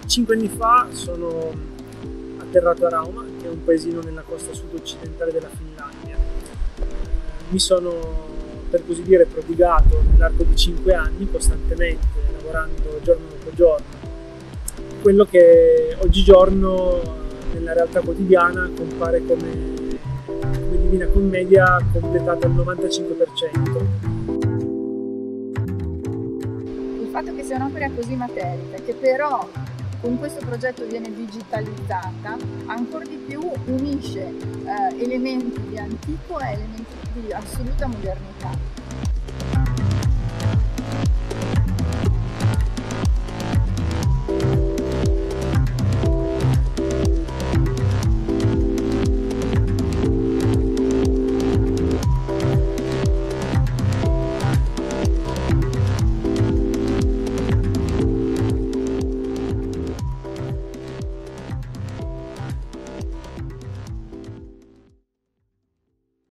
5 anni fa sono atterrato a Rauma, che è un paesino nella costa sud-occidentale della Finlandia. Mi sono, per così dire, prodigato nell'arco di 5 anni, costantemente, lavorando giorno dopo giorno. Quello che oggigiorno nella realtà quotidiana compare come Divina Commedia completato al 95%. Il fatto che sia un'opera così materica, che però con questo progetto viene digitalizzata, ancora di più unisce elementi di antico e elementi di assoluta modernità.